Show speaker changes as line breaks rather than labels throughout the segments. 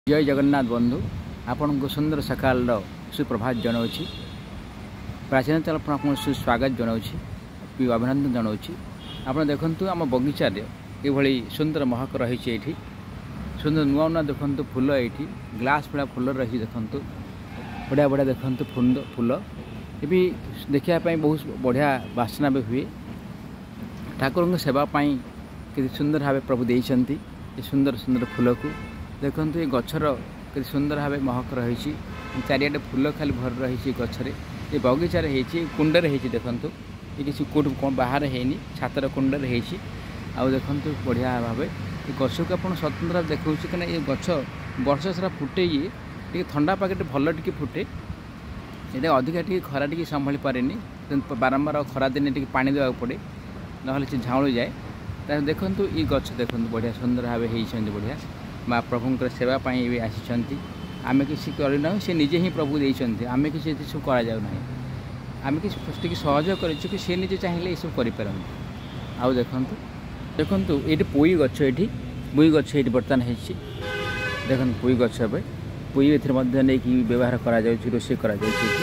जय जगन्नाथ बंधु आपण को सुंदर सकाल सुप्रभात जनावि प्राचीन तल आपको सुस्वागत जनावि अभिनंदन जनावि आप देखु आम बगीचार ये सुंदर महक रही सुंदर नुआ नुआ देखु फूल ये ग्लास भला फूल रही देखु बढ़िया बढ़िया देखु फूल ये देखापी बहुत बढ़िया बासना भी हुए ठाकुर सेवाई कि सुंदर भाव प्रभु देते सुंदर सुंदर फूल को देखु ये गचर कि सुंदर भाव महक रही चारियाडे फूल खाली भर रही गचर ये बगीचार कुंडर देखु ये किसी कौट बाहर है छातर कुंडर हो देखु बढ़िया भाव ये गछ को आप स्वतंत्र देखा कहीं ये गछ वर्ष सारा फुटे ये ठंडा पाके भल टे फुटे ये अधिका टी खरा टी संभाली पारे बारंबार खरा दिन टी पानी देवा पड़े ना झाऊँ जाए देखु ये गछ देखु बढ़िया सुंदर भाव होती बढ़िया माँ प्रभुंर सेवाई भी आसी आम किसी करना सी निजे ही प्रभु देते आम किसी सब कराऊना आम कि सहयोग कर सी निजे चाहिए ये सब करें आउ देखु ये पोई गछ ये बुई गछ ये बर्तमान हो देखो पुई गछ ए पुई ए नहीं व्यवहार कर रोषे कर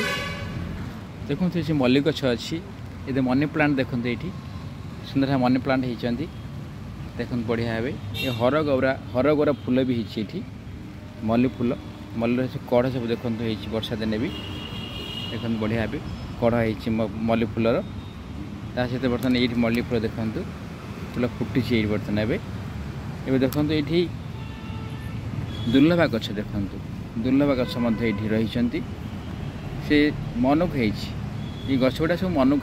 देखो ये मल्ली गछ अच्छी ये मनी प्लांट देखो ये सुंदर मनी प्लांट होती देखो बढ़िया भाव ये हरगौरा फूल भी होती मल्ली फूल मल्ली कढ़ सब देखो वर्षा दिन भी देखो बढ़िया भाव कढ़ हो मल्ली फूलर सहित बर्तमान ये मल्ली फूल देखु फूल फुटी ये बर्तमान ए देखो ये दुर्लभा गछ देखु दुर्लभा गछ ये रही से मनक ये गछ गुड़ा सब मनक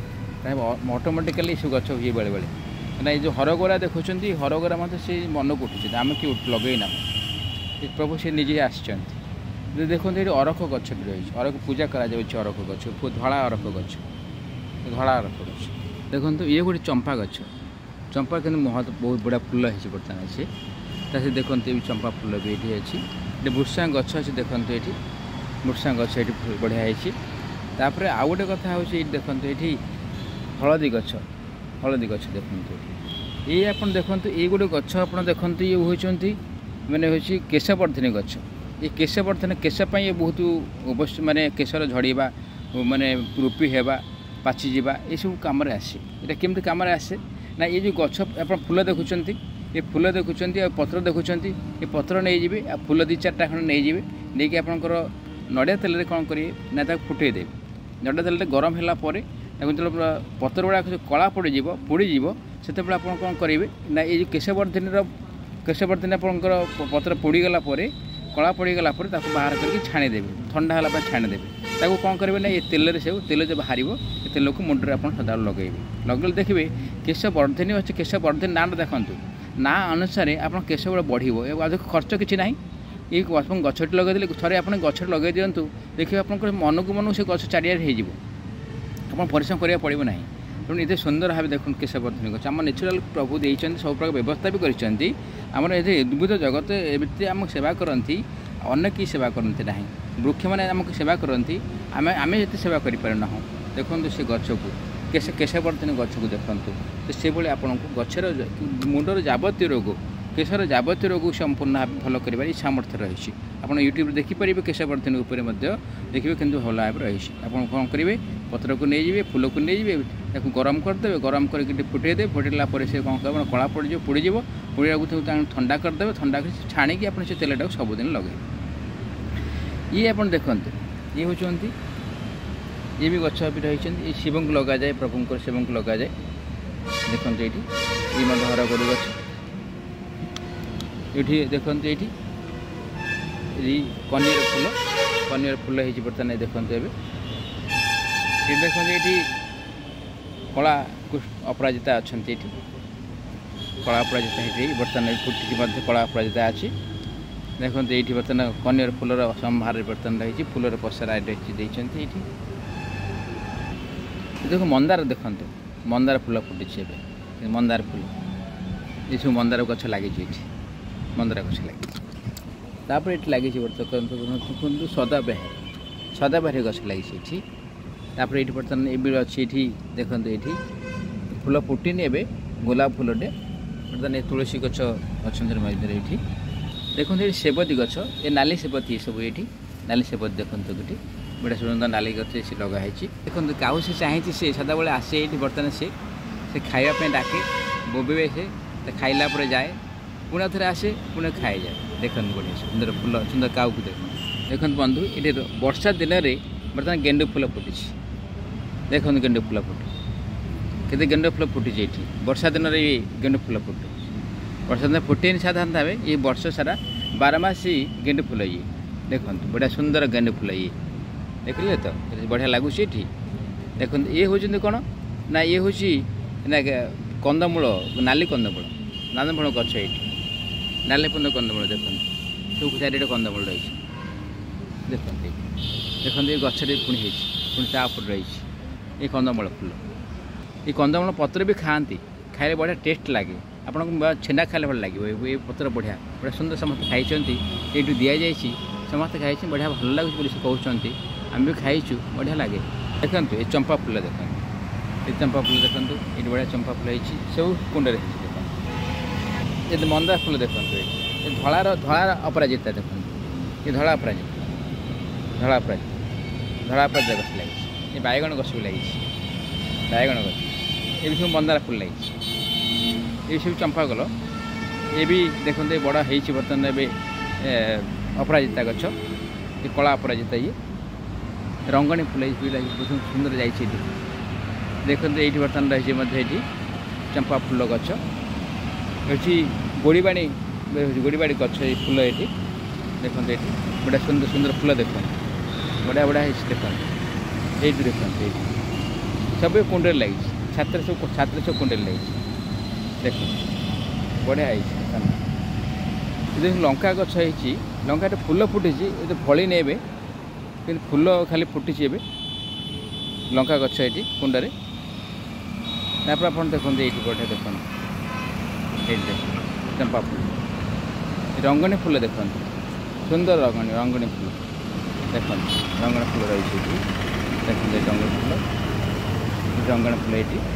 ऑटोमेटिकली सब गछ हुए बेले बेले ना ये जो हरगौरा देखुं हरगौरा मत से मनक उठुचे आम कि लगेना प्रभु से निजे आसते देखो ये अरख गछ भी रही अरख पूजा करा अरख गछ धड़ा अरख गछ धड़ा अरख गछ देखो ये गोटे चंपा गछ चंपा कि महत्व बहुत बड़ा फूल है बर्तमान से देखो ये चंपा फूल भी ये अच्छी ये भूषा गछ अच्छे देखो ये भूषा गछ ये बढ़िया है आउ गोटे कथा हूँ देखो ये हलदी गछ देखो ये आप देखो ये गोटे गछ आप देखो ये होती मैंने हूँ केशवर्धिनी गछ ये केशवर्धन केशपाई ये बहुत अवश्य माने केशर झड़वा माने रूपी हेबा पाचिजा ये सब कम आसे ये केमती कम आसे ना ये जो गछ आप फूल देखुं ये फूल देखुं पत्र देखुं ये पत्र नहीं आ फूल दी चार्टा खंड नहीं नहीं आपंकर नड़िया तेल कौन करेंगे ना फुटेदेवे नड़िया तेल गरम है जो पत्र गुड़ा कला पड़ज पोड़ीज से कौन करेंगे ना ये केशवर्धिनी आपंकर पत्र पोड़ीगला कला पड़ीगला बाहर करके छाणीदेवे ठंडा है छाणीदेवे कौन करेंगे ना ये तेल से तेल जो बाहर ये तेल को मुंडे आप सदा लगे देखिए केशवर्धिनी अच्छे केशवर्धिनी ना देखूँ ना अनुसार आप केश गुड़ा बढ़ो अधिक खर्च किसी ना ये गछटी लगे थे आप गछ लगे दिंतु देखिए आप मन को मन से गछ चारियार हो परिश्रम करा पड़ो ना तेणु ये सुंदर भाव देखो केशवर्धिनी गछ आम नेचुराल प्रभु देते सब प्रकार व्यवस्था भी करमर ये उद्भिद जगत एमती आम सेवा करती अनेक की सेवा करती ना वृक्ष मैंने आमको सेवा करती आम ये सेवा करना देखो से गछ को केशवर्धिनी गछ को देखूँ तो से भाई आपन को गचर मुंडर जावतीय रोग केशर जावतीय रोग संपूर्ण भाव भल कर सामर्थ्य रही आप यूट्यूब देखिपारे केशवर्धिनी देखिए कि भल भाव रही आप कौन करेंगे पत्र को नहीं फूल को नहीं गरम करदे गरम करके फुटेदे फुटेला से कौन कर कला पड़ पोड़ीज पोड़ा को ठंडा करदे ठंडा कर छाणी आप तेल टाक सबुदिन लगे ये आप देखते ये होती ये भी गछ भी रही शिव को लग जाए प्रभु शिव को लग जाए देखते ये हर गरु गछ ये देखते ये कनियर फूल हो बर्तमान देखते ये देखते ये कला अपराजिता अच्छा कला अपराजिता है बर्तमान फुटी कला अपराजिता अच्छी देखते ये बर्तमान कनियर फूलर संभार बर्तमान रही फूलर पसरा देखते देखो मंदार देखते मंदार फूल फुटी मंदार फूल ये सब मंदार गछ लगी मंदार गछ लगी ये लगी बर्तमान सदाबाहर गछ लगी ये बर्तमान ये अच्छी देखते ये फूल फुटनी ए गोलाप फूलटे बर्तमान तुलसी गछ अच्छा ये देखो ये सेबती गछ ये नाली सेबती सब ये नाली सेबती देखो ये बड़ा सुंदर नाली गछ से लगाई देखो काऊ से चाहिए से सदाबले आसे ये बर्तमान से खावाई डाके बोबे से खाइला जाए पुणे थे आसे पुणे खाई जाए देखो बढ़िया सुंदर फूल सुंदर काऊ को देखो बंधु ये वर्षा दिन में बर्तमान गेंडु फूल फुटी देखो गेंडु फूल फुटी केते गेंडु फूल फुटी ये वर्षा दिन में ये गेंडु फूल फुटे वर्षा दिन फुटे साधारण भाव ये वर्ष सारा 12 मास ही गेंडु फूल ये देखो बढ़िया सुंदर गेंडु फूल ये देखिए तो बढ़िया लगुच ये देखो ये हूँ कौन ना ये हूँ कंदमूल नाली कंदमूल गछ ये नाली पंद कंदमूल देखो सब चारिटे कंदमूल रही देखो देखो ये गचरे पुणी पुणी तापर रही ये कंदमूल फूल ये कंदमूल पत्र भी खाती खाइले बढ़िया टेस्ट लगे आपको छेना खाइले भल लगे ये पत्र बढ़िया बढ़िया सुंदर समस्त खाई ये दि जाए समस्त खाई बढ़िया भल लगुच कहते आम भी खाईचु बढ़िया लगे देखो ये चंपा फूल देखो ये चंपा फूल देखो ये बढ़िया चंपा फूल होती सब कुंड देखो ये मंदार फूल देखो ये धଳାର अपराजिता देखो ये धଳା अपराजिता गछ लगी ये बैगण गछ भी लगी बैगण गछ ये भी सब मंदार फूल लगी ये सब चंपा गल ये भी देखो बड़ा हो बर्तमान अपराजिता गछ ये कला अपराजिता ये रंगणी फूल लगी बहुत सुंदर जाइए देखो ये बर्तमान रही चंपा फूल गछ ये गोड़ीबाड़ी गछ ये फूल ये देखो ये बड़ा सुंदर सुंदर फूल देखो बढ़िया बढ़िया देखो ये देखो सब कुंडे लगी छात्र सब कुंडे लगी देखो बढ़िया देख लंका गछ लंका फूल फुटी ये फली नहीं कि फूल खाली फुटी लंका गछ ये कुंडे तापर आप देखते ये बढ़िया देखो ये चंपा फूल रंगणी फूल देखो सुंदर रंगणी फूल देखो रंगणी फूल रही देखो रंगणी फूल ये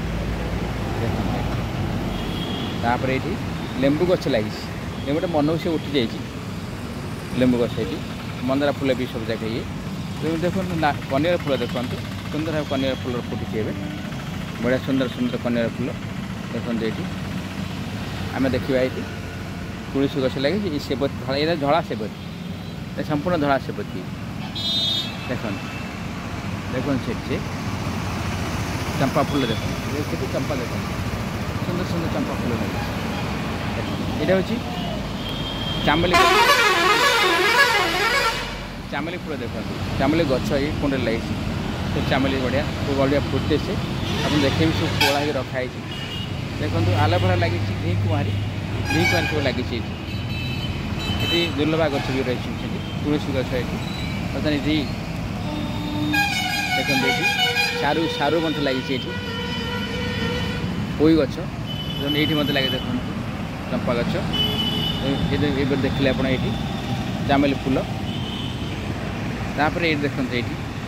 तापर ये लेंबू गछ लगी लेंबूटा मन से उठी जाइए लेंबू गछ ये मंदार फूल भी सब जगह ये देखो कनियर फूल देखो सुंदर भाव कनियर फूल फुटी बढ़िया सुंदर सुंदर कनियर फूल देखो ये आम देखा ये तुलसी गछ लगी ये सेबती ये धड़ा सेबती संपूर्ण धड़ा सेबती देखो देखो से चंपा फूल देखो चंपा देखो सुंदर सुंदर चंपा फूल लगी ये हूँ चामेली चामेली फूल देखो चामेली गछ ये कुंडे लगी तो चामेली बढ़िया बढ़िया फुटे से आप देखे भी सब तोड़ा ही रखाई देखो आलोभेरा लगी घी कुमारी सब लगी ये दुर्लभा गछ भी रही तुलसी गछ ये बर्तमान ये देखो ये सारू मत लगी पोई गछ ये मत लगे देखो चंपा गछ ये देखिले आप ये चामेली फूल तापर ये देखो ये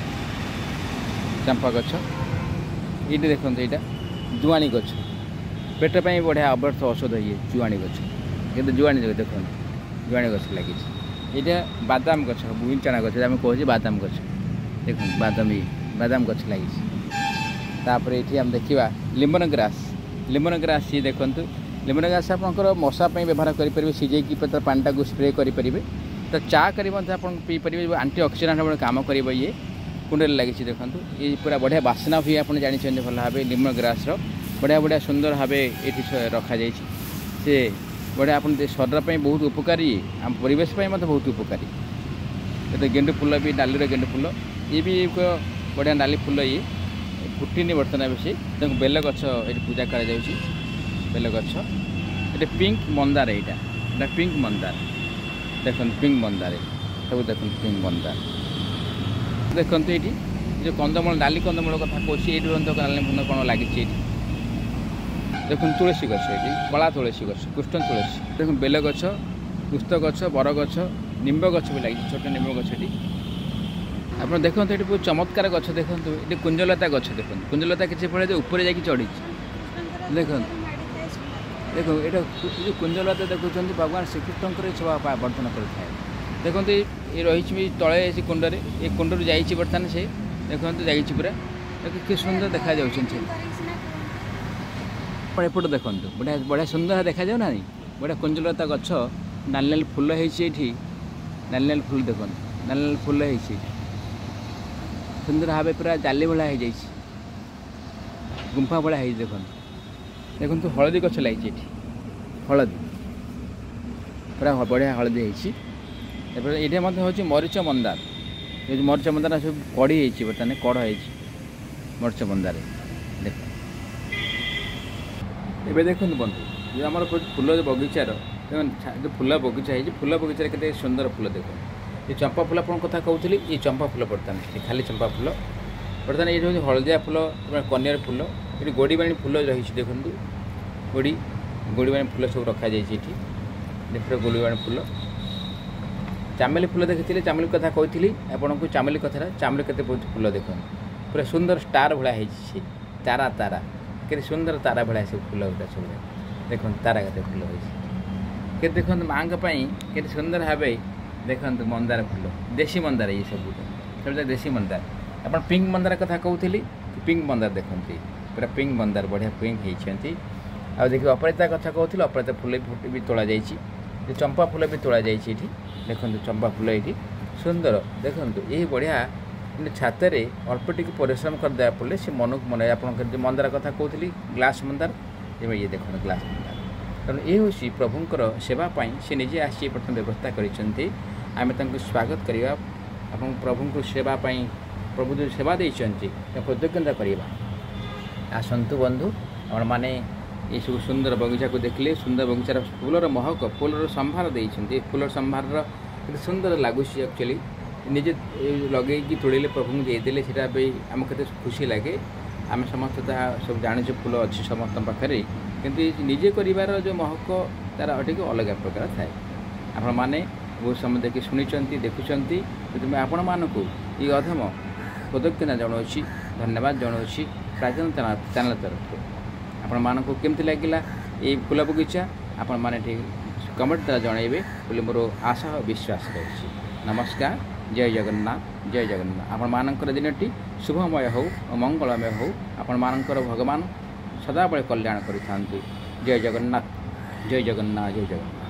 चंपा गछ ये देखो यहाँ जुआणी गछ पेट पर बढ़िया अव्यर्थ औषध ये जुआणी गछ कि जुआणी देखो जुआणी गछ लगी यहाँ बादाम गछ बुइंचाणा गछ आम कहे बादाम गछ देखो बादाम गछ लगी तापर ये आम देखा लेमन ग्रास ये देखो लेमन ग्रास आपंकर मशा व्यवहार करेंगे सीझे पानीटा को स्प्रे करेंगे तो चा कर पीपर आंटी ऑक्सीडेंट काम कर ये कुंडे लगी देखो ये पूरा बढ़िया बासना हुए आप जानते भल भाव लेमन ग्रास बढ़िया बढ़िया सुंदर भाव ये रखा से बढ़िया आप शरीर बहुत उपकारी आम परिवेश बहुत उपकारी ये गेंडु फूल भी नाली गेंडु फूल ये भी एक बढ़िया नाली फूल ये फुटिनी बर्तमान बेसी देखो बेल गछ ये पूजा कर बेल गछ ये पिंक मंदार यहाँ पिंक मंदार देखो पिंक मंदार सब देखो पिंक मंदार देखो ये जो कंदमूल नाली कंदमूल कथा कौन ये नाली कौन लगी देखो तुलसी गछ ये कला तुलसी गछ कृष्ण तुलसी देखो बेल गछ पुस्त गछ बर गछ निम्ब गछ भी लगी छोट निम्ब गछ ये आप देखो ये बहुत चमत्कार गछ देखो ये कुंजलता गछ देखो कुंजलता किसी फल ऊपर जा चढ़ी देखो देखो ये जो कुंजलता देखुं भगवान श्रीकृष्ण शोभा वर्धन करें। देखो ये रही तले से कुंडे ये कुंडर जा बर्तमान से देखो जा पूरा कि सुंदर देखा एपट देखो बढ़िया बढ़िया सुंदर देखा जाऊ ना बढ़िया कुंजलता गछ नाल नाल फुल होती नाल नाल फुल देखो नाल नाल फुल होती सुंदर भाव पूरा जाली भाया हो गुंफा भाया हो देखो देखो हलदी गछ लगी हलदी पूरा बढ़िया हलदी होती ये हूँ मरीच मंदार ये मरीच मंदार सब कड़ी बर्तमान कड़ हो मरीच मंदार देख ए देखो बंधु जो आम फूल बगीचार जो फूल बगीचा है फूल बगीचार के सुंदर फूल देखो ये चंपा फूल आप कथा कहूली ये चंपा फूल बर्तमान खाली चंपा फूल बर्तमान ये हूँ हलदिया फूल कनियार फूल ये गोड़ीबाणी फूल रही देखो गोड़ीबाणी फूल सब रखा जाइए देख गोड़ीबाणी फूल चामेली फूल देखी चामेली कथा कही आपन को चामेली कथा चामेली के फूल देख पूरा सुंदर स्टार भाया है तारा तारा के सुंदर तारा भाया सब फूल गुटा सब देख तारा के फूल हो देखो माँ के सुंदर भाव देखो मंदार फूल देशी मंदार ये सब देशी मंदार आप पिंक मंदार कथा कहूली पिंक मंदार देखते पूरा पिंक मंदार बढ़िया पिंक होती आ देखिए अपराजिता कथा कहूँ अपराजिता फूल भी तोड़ा जाइए चंपा फूल भी तोड़ा जाइए देखो चंपा फूल ये सुंदर देखो ये बढ़िया छातर अल्प टी परिश्रम करदे पड़े से मन को मन आप मंदार कथा कहूली ग्लास मंदार ये देखो ग्लास मंदार कारण ये हूँ प्रभुंर सेवाई सी निजे आसी प्रथम व्यवस्था करें स्वागत करवा प्रभु को सेवाई प्रभु जो सेवा देते कृतज्ञता करवा आसतु बंधु आप मैंने ये सब सुंदर बगीचा को देखले सुंदर बगीचार फूलर महक फूलर संभार देते फूलर संभार सुंदर लगुच एक्चुअली निजे लगे तोड़े प्रभु देदेले से आम के खुशी लगे आम समस्त सब जाने फूल अच्छी समस्त पाखे किंतु निजे कर जो महक तार अटिक अलग प्रकार थाए आपण मैंने बहुत समय देखिए शुणी देखुं आपण मानक ये अधम कृतज्ञता जनावि धन्यवाद जनावि प्राचीन चैनल तरफ आपण मानक केमती लगिला ये फूल बगीचा आपण माने ठीक कमेंट द्वारा जनइबे बोले मोर आशा और विश्वास रही। नमस्कार, जय जगन्नाथ जय जगन्नाथ। आपण मानकर दिनटी शुभमय हो मंगलमय हो आपण मानकर भगवान सदाबले कल्याण करिथांतु। जय जगन्नाथ जय जगन्नाथ जय जगन्नाथ।